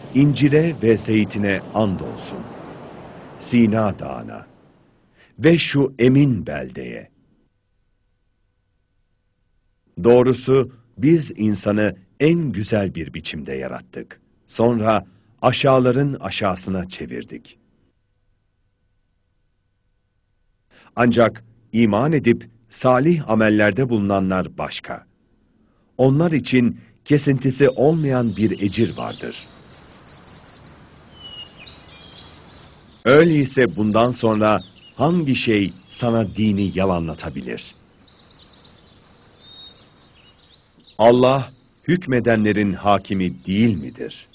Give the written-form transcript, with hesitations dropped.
İncire ve zeytine andolsun. Sina Dağı'na ve şu emin beldeye. Doğrusu biz insanı en güzel bir biçimde yarattık. Sonra aşağıların aşağısına çevirdik. Ancak iman edip salih amellerde bulunanlar başka. Onlar için kesintisi olmayan bir ecir vardır. Öyleyse bundan sonra hangi şey sana dini yalanlatabilir? Allah hükmedenlerin hakimi değil midir?